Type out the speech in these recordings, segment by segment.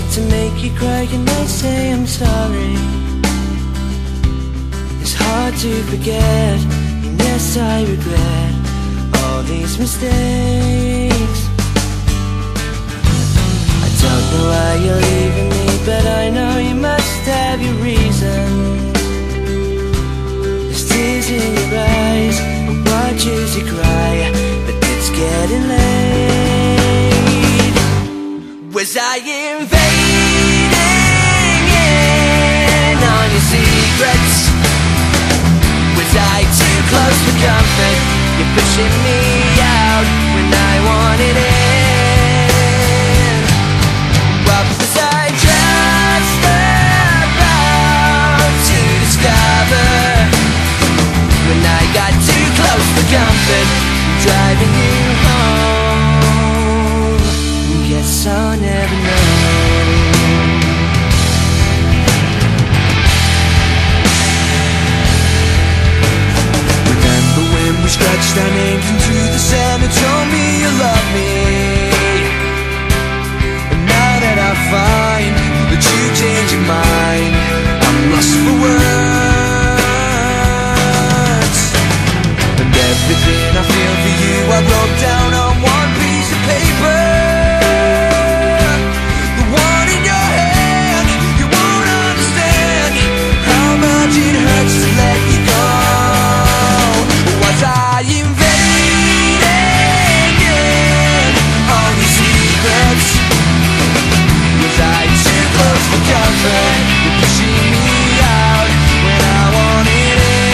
to make you cry, can I say I'm sorry? It's hard to forget, and yes I regret all these mistakes. I don't know why you're leaving me, but I know you must have your reasons. There's tears in your eyes, I watch as you cry, but it's getting late. Was I invading in on your secrets? Was I too close for comfort? You're pushing me out when I wanted in. What was I just about to discover? When I got too close for comfort, driving you home. Guess I'll never know. Remember when we scratched our names into the sand and told me you love me? And now that I find that you changed your mind, I'm lost for words. And everything I feel for you I wrote down on one piece of paper. The one in your hand, you won't understand how much it hurts to let you go. Was I invading in all your secrets? Was I too close for comfort? You're pushing me out when I wanted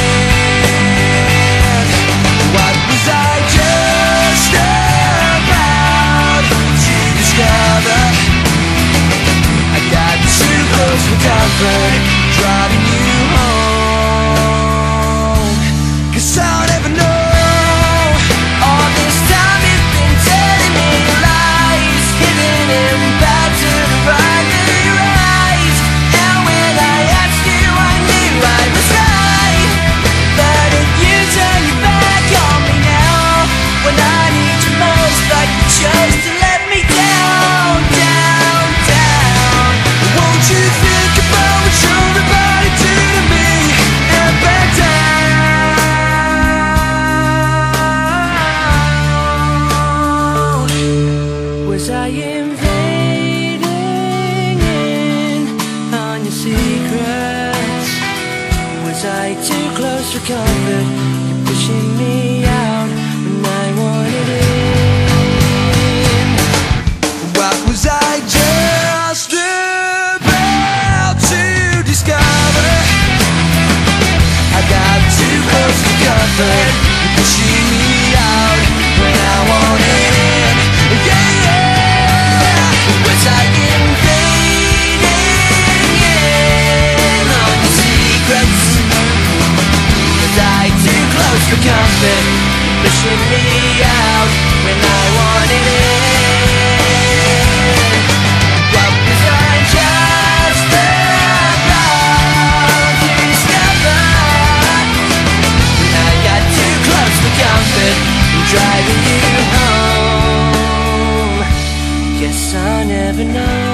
in. What was I just about to discover? I got too close for comfort, driving you home. 'Cause I'll never know. All this time you've been telling me lies, giving him back to the right of your eyes. And when I asked you, I knew I was right. But if you turn your back on me now, when I need you most, like you chose to let me down, down, down. Won't you think about what you're about to do to me and back down? Was I invading in on your secrets? Was I too close for comfort? You're pushing me out when I wanted in. What was I just about to discover? I got too close for comfort. You're pushing me out when I wanted in. Yeah, yeah. Was I invading in on your secrets? Was I too close for comfort? Pushing me out when I wanted in. What was I just about to discover? When I got too close for comfort, driving you home. Guess I'll never know.